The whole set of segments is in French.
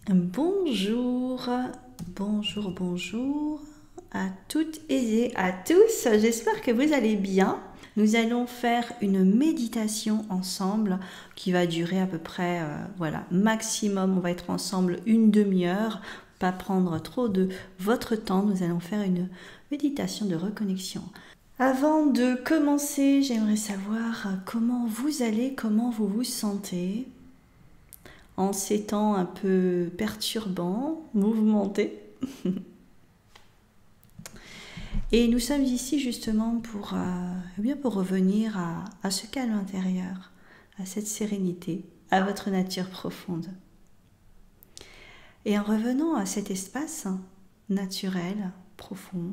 Bonjour, bonjour à toutes et à tous. J'espère que vous allez bien. Nous allons faire une méditation ensemble qui va durer à peu près, maximum, on va être ensemble une demi-heure, pas prendre trop de votre temps. Nous allons faire une méditation de reconnexion. Avant de commencer, j'aimerais savoir comment vous allez, comment vous vous sentez. En ces temps un peu perturbants, mouvementés. Et nous sommes ici justement pour revenir à ce calme intérieur, à cette sérénité, à votre nature profonde. Et en revenant à cet espace naturel, profond,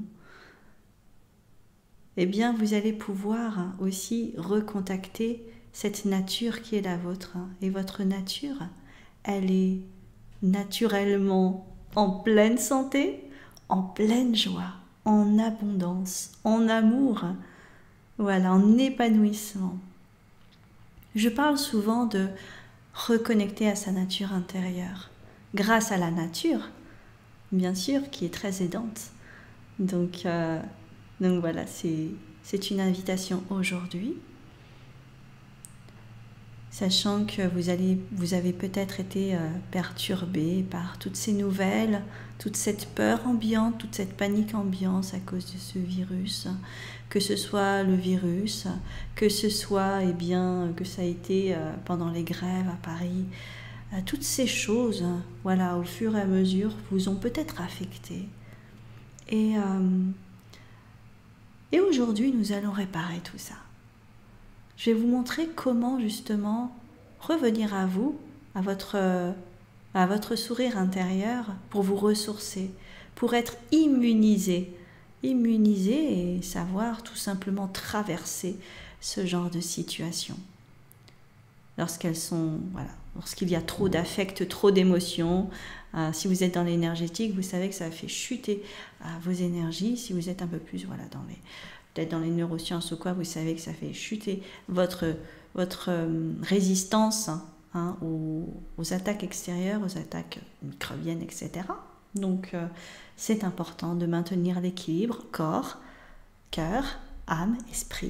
eh bien vous allez pouvoir aussi recontacter cette nature qui est la vôtre. Et votre nature, elle est naturellement en pleine santé, en pleine joie, en abondance, en amour, voilà, en épanouissement. Je parle souvent de reconnecter à sa nature intérieure, grâce à la nature, bien sûr, qui est très aidante. Donc voilà, c'est une invitation aujourd'hui. Sachant que vous avez peut-être été perturbé par toutes ces nouvelles, toute cette peur ambiante, toute cette panique ambiante à cause de ce virus, que ce soit le virus, que ce soit que ça a été pendant les grèves à Paris, toutes ces choses, voilà, au fur et à mesure, vous ont peut-être affecté. Et aujourd'hui, nous allons réparer tout ça. Je vais vous montrer comment justement revenir à vous, à votre sourire intérieur pour vous ressourcer, pour être immunisé et savoir tout simplement traverser ce genre de situation. Lorsqu'il y a trop d'affect, trop d'émotions, si vous êtes dans l'énergétique, vous savez que ça fait chuter vos énergies. Si vous êtes un peu plus peut-être dans les neurosciences ou quoi, vous savez que ça fait chuter votre résistance aux attaques extérieures, aux attaques microbiennes, etc. Donc, c'est important de maintenir l'équilibre corps, cœur, âme, esprit.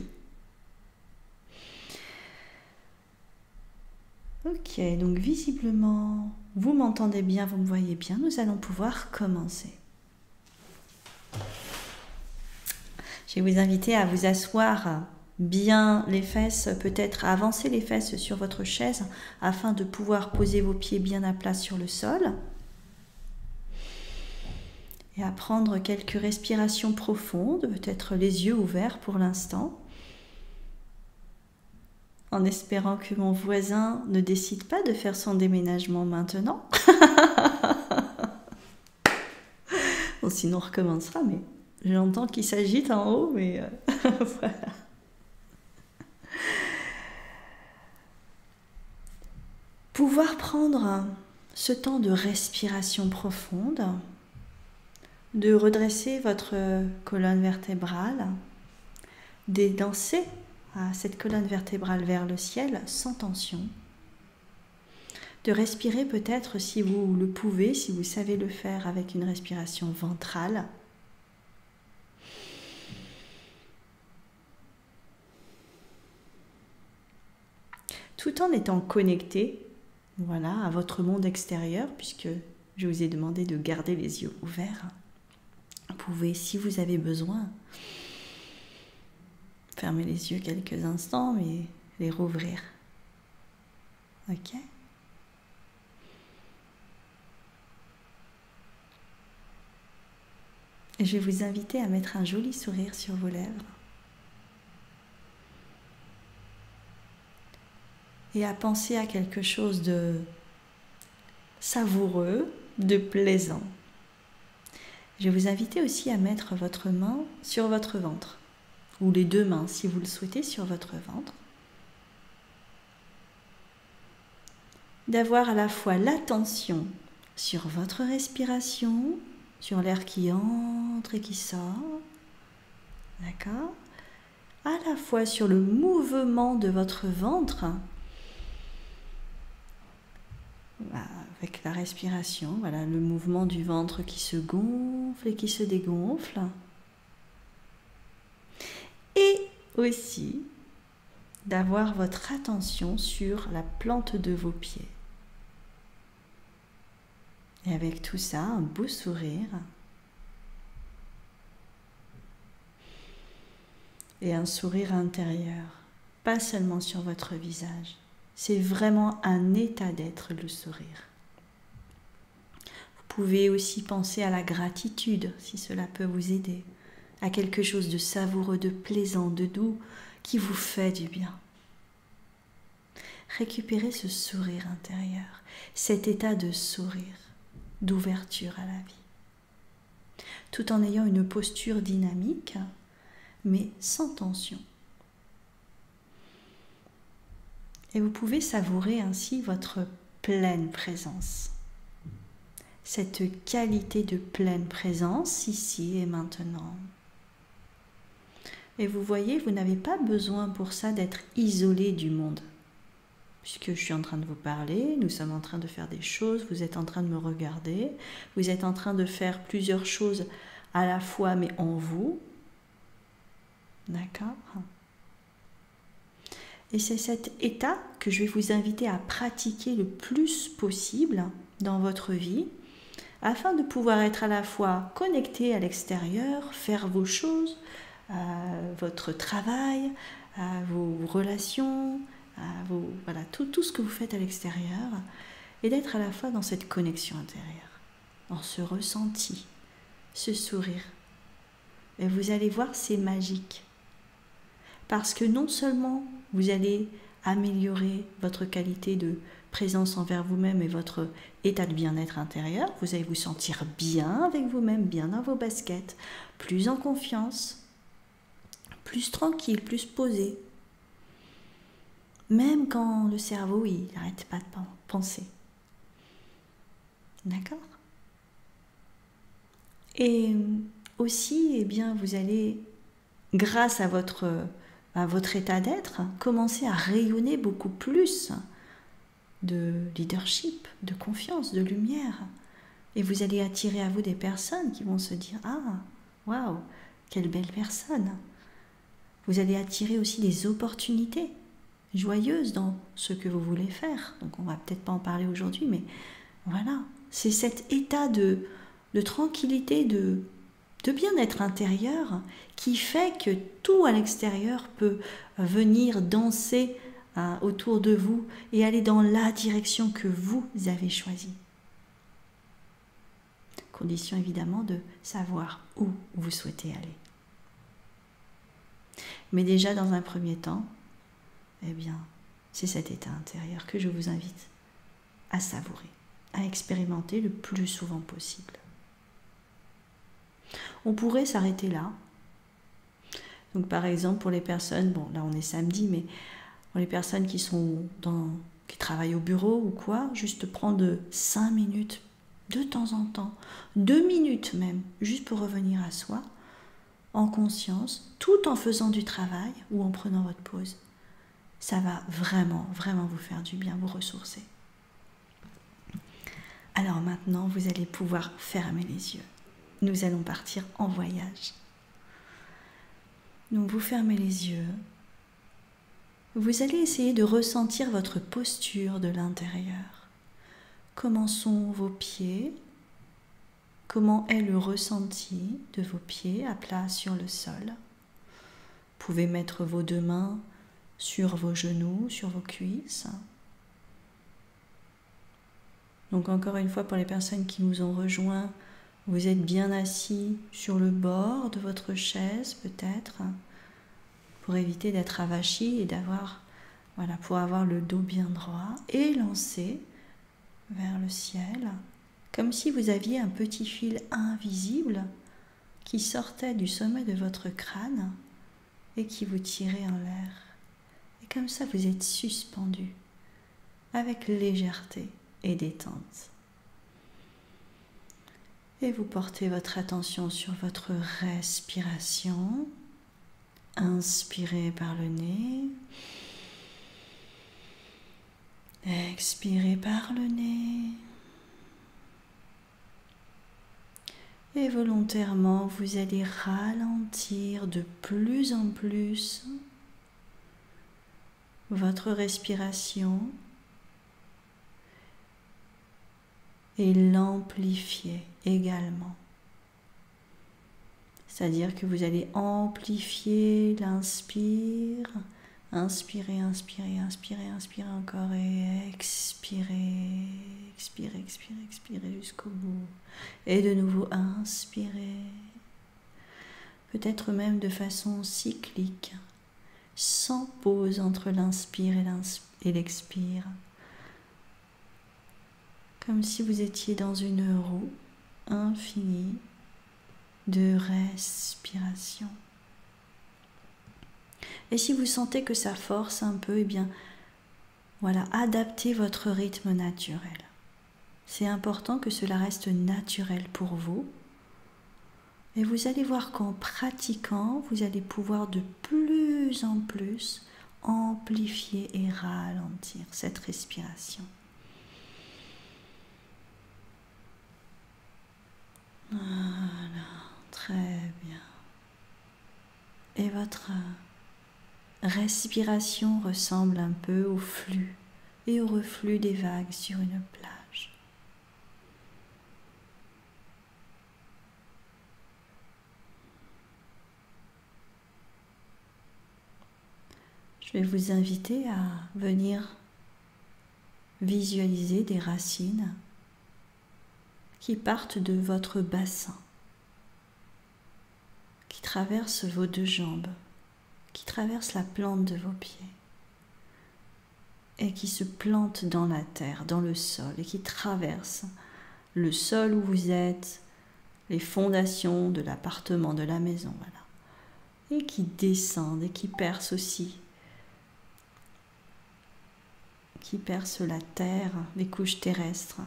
Ok, donc visiblement, vous m'entendez bien, vous me voyez bien, nous allons pouvoir commencer. Je vais vous inviter à vous asseoir bien les fesses, peut-être à avancer les fesses sur votre chaise afin de pouvoir poser vos pieds bien à plat sur le sol. Et à prendre quelques respirations profondes, peut-être les yeux ouverts pour l'instant, en espérant que mon voisin ne décide pas de faire son déménagement maintenant. Bon, sinon on recommencera, mais j'entends qu'il s'agite en haut, mais voilà. Pouvoir prendre ce temps de respiration profonde, de redresser votre colonne vertébrale, d'élancer cette colonne vertébrale vers le ciel sans tension, de respirer peut-être si vous le pouvez, si vous savez le faire avec une respiration ventrale. Tout en étant connecté, voilà, à votre monde extérieur, puisque je vous ai demandé de garder les yeux ouverts. Vous pouvez, si vous avez besoin, fermer les yeux quelques instants, mais les rouvrir. Ok ? Et je vais vous inviter à mettre un joli sourire sur vos lèvres. Et à penser à quelque chose de savoureux, de plaisant. Je vais vous inviter aussi à mettre votre main sur votre ventre, ou les deux mains si vous le souhaitez sur votre ventre. D'avoir à la fois l'attention sur votre respiration, sur l'air qui entre et qui sort, d'accord ? À la fois sur le mouvement de votre ventre, avec la respiration, voilà, le mouvement du ventre qui se gonfle et qui se dégonfle. Et aussi d'avoir votre attention sur la plante de vos pieds. Et avec tout ça, un beau sourire. Et un sourire intérieur, pas seulement sur votre visage. C'est vraiment un état d'être, le sourire. Vous pouvez aussi penser à la gratitude, si cela peut vous aider, à quelque chose de savoureux, de plaisant, de doux, qui vous fait du bien. Récupérez ce sourire intérieur, cet état de sourire, d'ouverture à la vie, tout en ayant une posture dynamique, mais sans tension. Et vous pouvez savourer ainsi votre pleine présence. Cette qualité de pleine présence ici et maintenant. Et vous voyez, vous n'avez pas besoin pour ça d'être isolé du monde. Puisque je suis en train de vous parler, nous sommes en train de faire des choses, vous êtes en train de me regarder, vous êtes en train de faire plusieurs choses à la fois, mais en vous. D'accord ? Et c'est cet état que je vais vous inviter à pratiquer le plus possible dans votre vie, afin de pouvoir être à la fois connecté à l'extérieur, faire vos choses, votre travail, vos relations, voilà, tout ce que vous faites à l'extérieur, et d'être à la fois dans cette connexion intérieure, dans ce ressenti, ce sourire. Et vous allez voir, c'est magique. Parce que non seulement vous allez améliorer votre qualité de présence envers vous-même et votre état de bien-être intérieur, vous allez vous sentir bien avec vous-même, bien dans vos baskets, plus en confiance, plus tranquille, plus posé. Même quand le cerveau, il n'arrête pas de penser. D'accord ? Et aussi, eh bien, vous allez, grâce à votre état d'être, commencer à rayonner beaucoup plus de leadership, de confiance, de lumière. Et vous allez attirer à vous des personnes qui vont se dire « Ah, waouh, quelle belle personne !» Vous allez attirer aussi des opportunités joyeuses dans ce que vous voulez faire. Donc on ne va peut-être pas en parler aujourd'hui, mais voilà. C'est cet état de tranquillité, de bien-être intérieur qui fait que tout à l'extérieur peut venir danser autour de vous et aller dans la direction que vous avez choisie. Condition évidemment de savoir où vous souhaitez aller. Mais déjà dans un premier temps, eh bien, c'est cet état intérieur que je vous invite à savourer, à expérimenter le plus souvent possible. On pourrait s'arrêter là. Donc par exemple pour les personnes, bon là on est samedi, mais pour les personnes qui travaillent au bureau ou quoi, juste prendre 5 minutes de temps en temps, 2 minutes même, juste pour revenir à soi, en conscience, tout en faisant du travail ou en prenant votre pause. Ça va vraiment, vraiment vous faire du bien, vous ressourcer. Alors maintenant, vous allez pouvoir fermer les yeux. Nous allons partir en voyage. Donc vous fermez les yeux. Vous allez essayer de ressentir votre posture de l'intérieur. Comment sont vos pieds? Comment est le ressenti de vos pieds à plat sur le sol? Vous pouvez mettre vos 2 mains sur vos genoux, sur vos cuisses. Donc encore une fois, pour les personnes qui nous ont rejoints, vous êtes bien assis sur le bord de votre chaise peut-être, pour éviter d'être avachi et d'avoir, voilà, pour avoir le dos bien droit et lancé vers le ciel, comme si vous aviez un petit fil invisible qui sortait du sommet de votre crâne et qui vous tirait en l'air. Et comme ça, vous êtes suspendu avec légèreté et détente. Et vous portez votre attention sur votre respiration. Inspirez par le nez. Expirez par le nez. Et volontairement, vous allez ralentir de plus en plus votre respiration et l'amplifier également. C'est-à-dire que vous allez amplifier l'inspire, inspirez, inspirez, inspirez, inspirez encore et expirez, expirez, expirez, expirez jusqu'au bout. Et de nouveau inspirez, peut-être même de façon cyclique, sans pause entre l'inspire et l'expire. Comme si vous étiez dans une roue infinie de respiration. Et si vous sentez que ça force un peu, eh bien, voilà, adaptez votre rythme naturel. C'est important que cela reste naturel pour vous. Et vous allez voir qu'en pratiquant, vous allez pouvoir de plus en plus amplifier et ralentir cette respiration. Voilà, très bien. Et votre respiration ressemble un peu au flux et au reflux des vagues sur une plage. Je vais vous inviter à venir visualiser des racines qui partent de votre bassin, qui traversent vos deux jambes, qui traversent la plante de vos pieds et qui se plantent dans la terre, dans le sol, et qui traversent le sol où vous êtes, les fondations de l'appartement, de la maison, voilà, et qui descendent et qui percent aussi, qui percent la terre, les couches terrestres.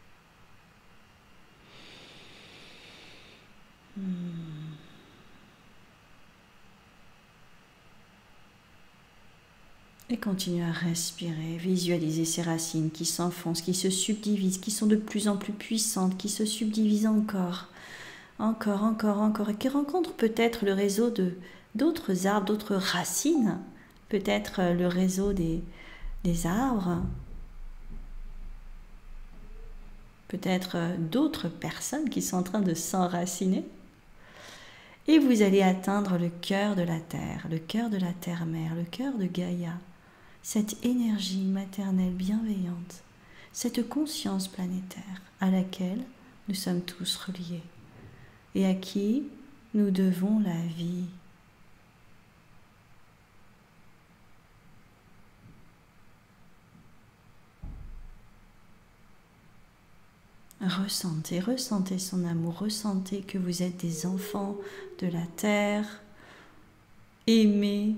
Et continuez à respirer, visualiser ces racines qui s'enfoncent, qui se subdivisent, qui sont de plus en plus puissantes, qui se subdivisent encore, et qui rencontrent peut-être le réseau d'autres arbres, d'autres racines, peut-être le réseau des arbres, peut-être d'autres personnes qui sont en train de s'enraciner. Et vous allez atteindre le cœur de la terre mère, le cœur de Gaïa, cette énergie maternelle bienveillante, cette conscience planétaire à laquelle nous sommes tous reliés et à qui nous devons la vie. Ressentez son amour, ressentez que vous êtes des enfants de la terre, aimés.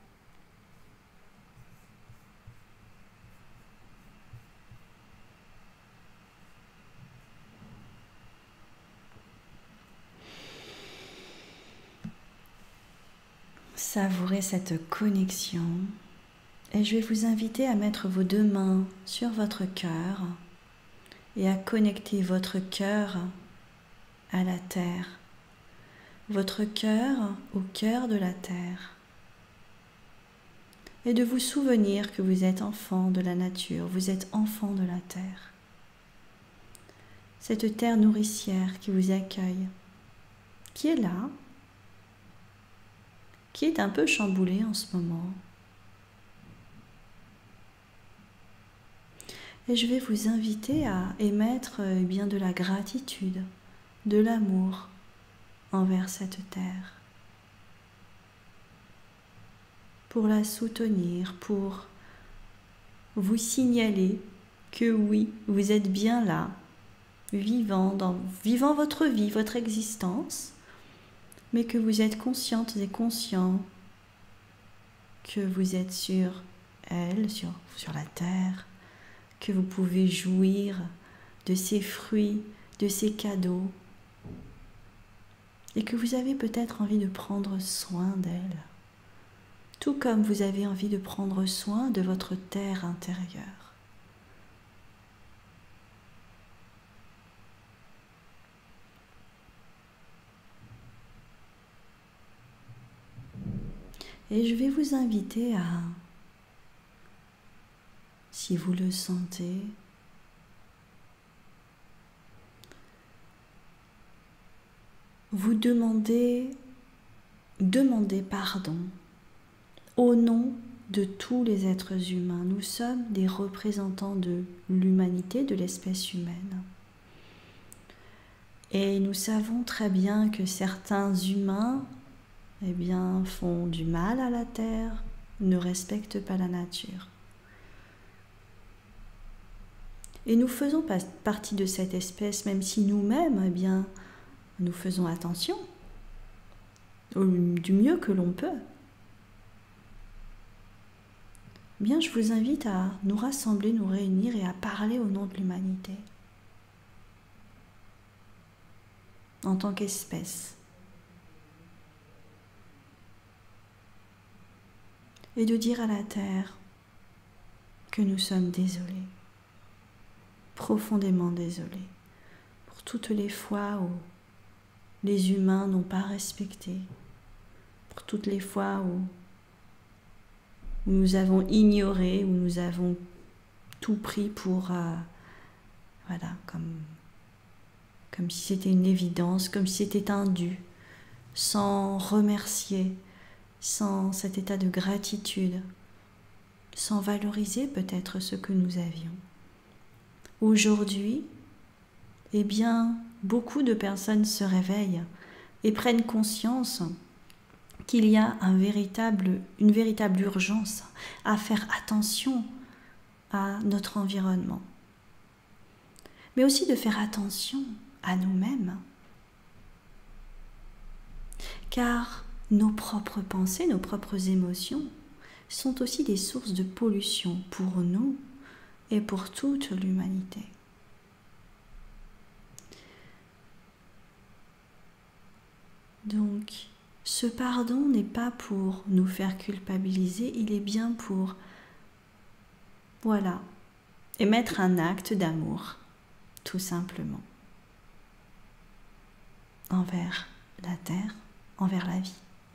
Savourez cette connexion et je vais vous inviter à mettre vos deux mains sur votre cœur et à connecter votre cœur à la terre, votre cœur au cœur de la terre, et de vous souvenir que vous êtes enfant de la nature, vous êtes enfant de la terre. Cette terre nourricière qui vous accueille, qui est là, qui est un peu chamboulée en ce moment. Et je vais vous inviter à émettre bien de la gratitude, de l'amour envers cette terre, pour la soutenir, pour vous signaler que oui, vous êtes bien là, vivant votre vie, votre existence, mais que vous êtes conscientes et conscients que vous êtes sur elle, sur la terre, que vous pouvez jouir de ces fruits, de ces cadeaux, et que vous avez peut-être envie de prendre soin d'elle, tout comme vous avez envie de prendre soin de votre terre intérieure. Et je vais vous inviter à, si vous le sentez, vous demandez pardon au nom de tous les êtres humains. Nous sommes des représentants de l'humanité, de l'espèce humaine. Et nous savons très bien que certains humains font du mal à la terre, ne respectent pas la nature. Et nous faisons partie de cette espèce, même si nous-mêmes, nous faisons attention du mieux que l'on peut. Je vous invite à nous rassembler, nous réunir et à parler au nom de l'humanité. En tant qu'espèce. Et de dire à la Terre que nous sommes désolés, profondément désolés, pour toutes les fois où les humains n'ont pas respecté, pour toutes les fois où nous avons ignoré, où nous avons tout pris pour, comme si c'était une évidence, comme si c'était un dû, sans remercier, sans cet état de gratitude, sans valoriser peut-être ce que nous avions. Aujourd'hui, beaucoup de personnes se réveillent et prennent conscience qu'il y a une véritable urgence à faire attention à notre environnement, mais aussi de faire attention à nous-mêmes, car nos propres pensées, nos propres émotions sont aussi des sources de pollution pour nous et pour toute l'humanité. Donc, ce pardon n'est pas pour nous faire culpabiliser, il est bien pour, émettre un acte d'amour, tout simplement, envers la terre, envers la vie.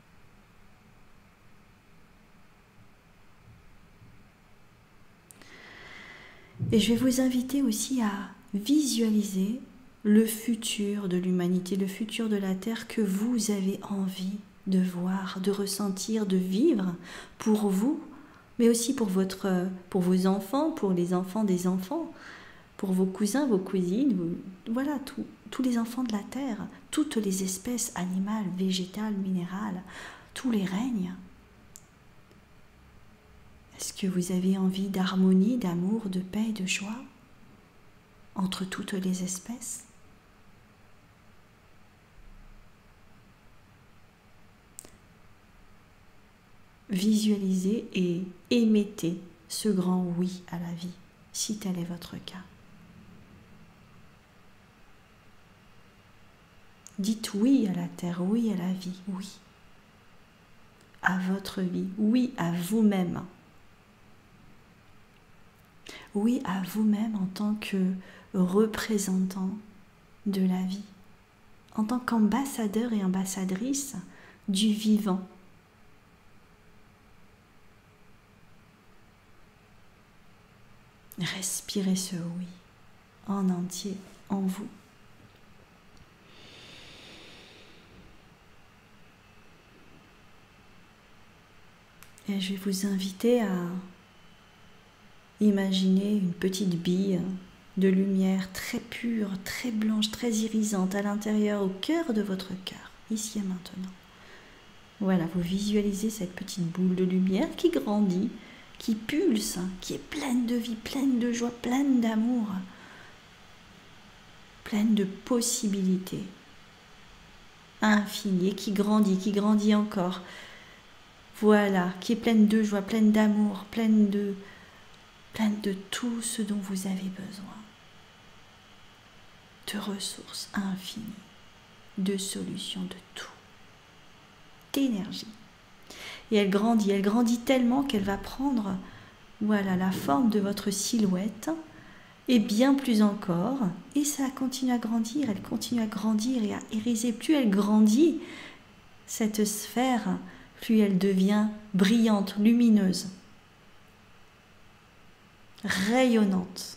Et je vais vous inviter aussi à visualiser le futur de l'humanité, le futur de la Terre que vous avez envie de voir, de ressentir, de vivre pour vous, mais aussi pour vos enfants, pour les enfants des enfants, pour vos cousins, vos cousines, tous les enfants de la Terre, toutes les espèces animales, végétales, minérales, tous les règnes. Est-ce que vous avez envie d'harmonie, d'amour, de paix et de joie entre toutes les espèces ? Visualisez et émettez ce grand oui à la vie, si tel est votre cas. Dites oui à la terre, oui à la vie, oui à votre vie, oui à vous-même. Oui à vous-même en tant que représentant de la vie, en tant qu'ambassadeur et ambassadrice du vivant. Respirez ce oui en entier en vous. Et je vais vous inviter à imaginer une petite bille de lumière très pure, très blanche, très irisante à l'intérieur, au cœur de votre cœur, ici et maintenant. Voilà, vous visualisez cette petite boule de lumière qui grandit, qui pulse, qui est pleine de vie, pleine de joie, pleine d'amour, pleine de possibilités infinies, et qui grandit encore. Voilà, qui est pleine de joie, pleine d'amour, pleine de tout ce dont vous avez besoin, de ressources infinies, de solutions, de tout, d'énergie. Et elle grandit tellement qu'elle va prendre la forme de votre silhouette et bien plus encore, et ça continue à grandir, elle continue à grandir et à iriser. Plus elle grandit, cette sphère, plus elle devient brillante, lumineuse, rayonnante.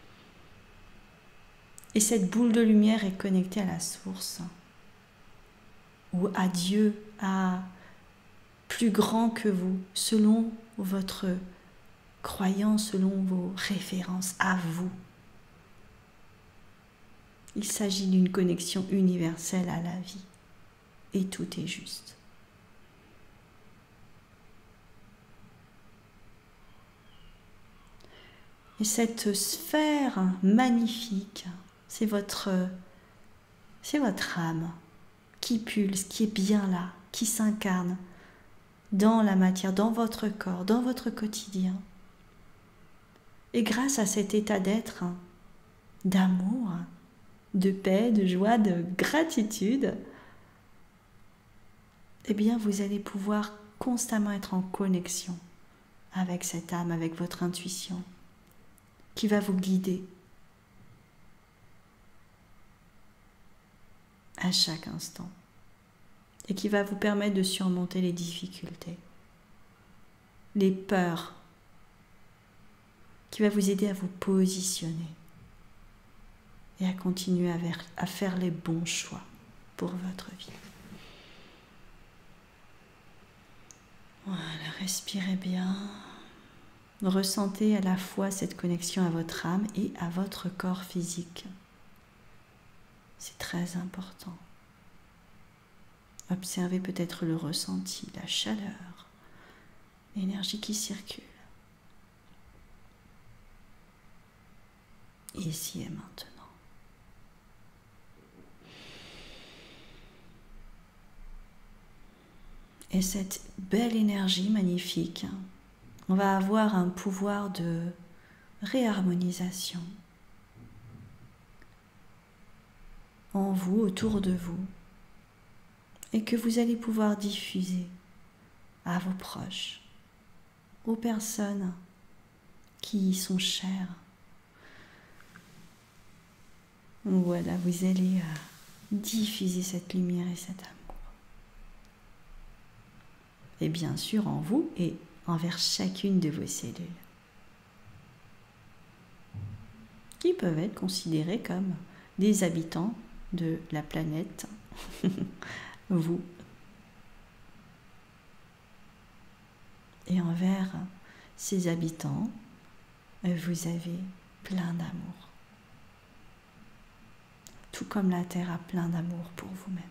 Et cette boule de lumière est connectée à la source, ou à Dieu, à plus grand que vous, selon votre croyance, selon vos références à vous. Il s'agit d'une connexion universelle à la vie, et tout est juste. Et cette sphère magnifique, c'est votre âme qui pulse, qui est bien là, qui s'incarne dans la matière, dans votre corps, dans votre quotidien. Et grâce à cet état d'être, d'amour, de paix, de joie, de gratitude, eh bien vous allez pouvoir constamment être en connexion avec cette âme, avec votre intuition, qui va vous guider à chaque instant et qui va vous permettre de surmonter les difficultés, les peurs, qui va vous aider à vous positionner et à continuer à faire les bons choix pour votre vie. Voilà, respirez bien. Ressentez à la fois cette connexion à votre âme et à votre corps physique. C'est très important. Observez peut-être le ressenti, la chaleur, l'énergie qui circule. Ici et maintenant. Et cette belle énergie magnifique, on va avoir un pouvoir de réharmonisation en vous, autour de vous, et que vous allez pouvoir diffuser à vos proches, aux personnes qui y sont chères. Voilà, vous allez diffuser cette lumière et cet amour. Et bien sûr en vous et envers chacune de vos cellules, qui peuvent être considérées comme des habitants de la planète, vous. Et envers ces habitants, vous avez plein d'amour. Tout comme la Terre a plein d'amour pour vous-même.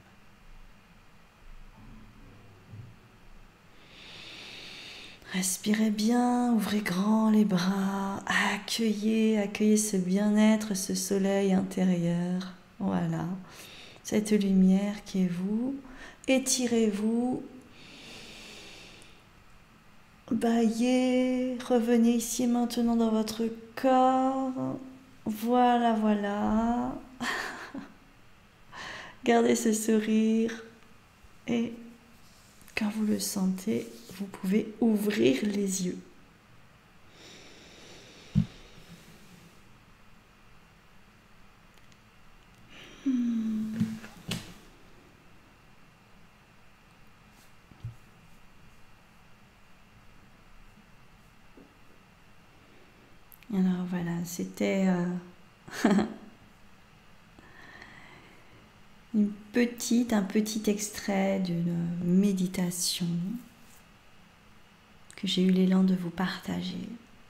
Respirez bien, ouvrez grand les bras, accueillez ce bien-être, ce soleil intérieur. Voilà, cette lumière qui est vous. Étirez-vous, baillez, revenez ici maintenant dans votre corps. Voilà, voilà. Gardez ce sourire et quand vous le sentez, vous pouvez ouvrir les yeux. Alors voilà, c'était un petit extrait d'une méditation que j'ai eu l'élan de vous partager.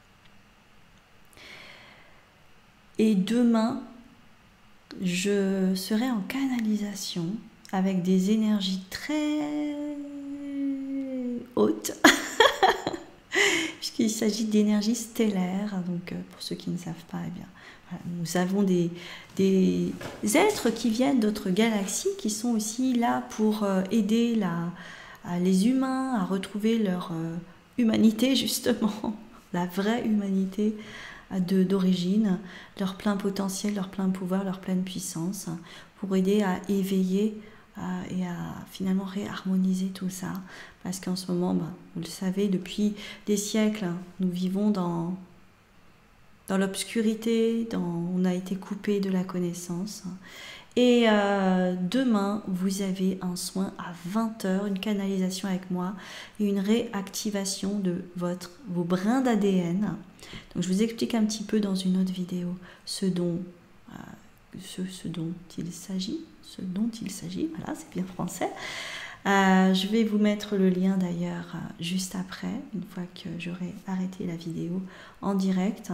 Et demain, je serai en canalisation avec des énergies très hautes, puisqu'il s'agit d'énergie stellaire. Donc, pour ceux qui ne savent pas, eh bien, voilà, nous avons des êtres qui viennent d'autres galaxies, qui sont aussi là pour aider les humains à retrouver leur humanité, justement, la vraie humanité d'origine, leur plein potentiel, leur plein pouvoir, leur pleine puissance, pour aider à éveiller et à finalement réharmoniser tout ça. Parce qu'en ce moment, vous le savez, depuis des siècles, nous vivons dans dans l'obscurité, on a été coupé de la connaissance. Et demain, vous avez un soin à 20 h, une canalisation avec moi et une réactivation de vos brins d'ADN. Donc je vous explique un petit peu dans une autre vidéo ce dont il s'agit, voilà, c'est bien français. Je vais vous mettre le lien d'ailleurs juste après, une fois que j'aurai arrêté la vidéo en direct.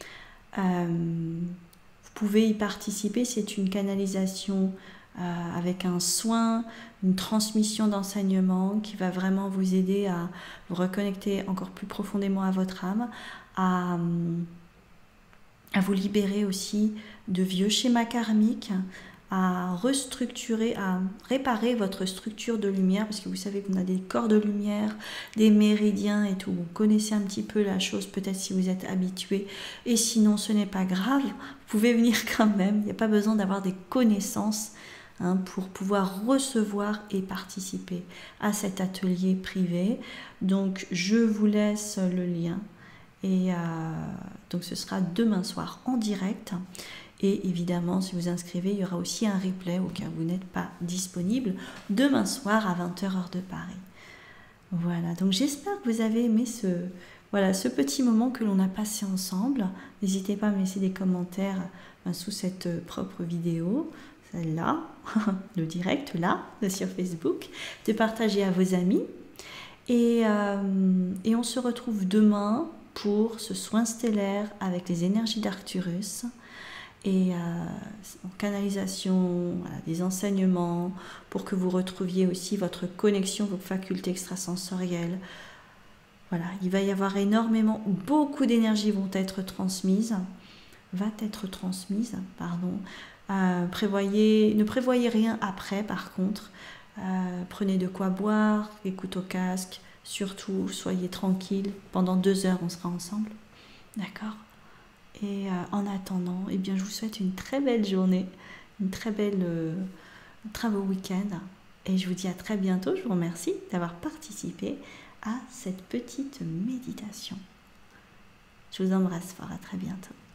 Vous pouvez y participer, c'est une canalisation avec un soin, une transmission d'enseignement qui va vraiment vous aider à vous reconnecter encore plus profondément à votre âme, à vous libérer aussi de vieux schémas karmiques, à restructurer, à réparer votre structure de lumière, parce que vous savez qu'on a des corps de lumière, des méridiens et tout. Vous connaissez un petit peu la chose, peut-être si vous êtes habitué, et sinon ce n'est pas grave, vous pouvez venir quand même, il n'y a pas besoin d'avoir des connaissances pour pouvoir recevoir et participer à cet atelier privé. Donc je vous laisse le lien, et donc ce sera demain soir en direct. Et évidemment, si vous inscrivez, il y aura aussi un replay au cas où vous n'êtes pas disponible demain soir à 20 h heure de Paris. Voilà, donc j'espère que vous avez aimé ce petit moment que l'on a passé ensemble. N'hésitez pas à me laisser des commentaires sous cette propre vidéo, celle-là, le direct là, sur Facebook, de partager à vos amis. Et on se retrouve demain pour ce soin stellaire avec les énergies d'Arcturus. Et en canalisation, voilà, des enseignements pour que vous retrouviez aussi votre connexion, vos facultés extrasensorielles. Voilà, il va y avoir beaucoup d'énergie ne prévoyez rien après par contre. Prenez de quoi boire, écoute au casque, surtout soyez tranquille. Pendant 2 h, on sera ensemble. D'accord ? Et en attendant, eh bien, je vous souhaite une très belle journée, un très beau week-end. Et je vous dis à très bientôt. Je vous remercie d'avoir participé à cette petite méditation. Je vous embrasse fort, à très bientôt.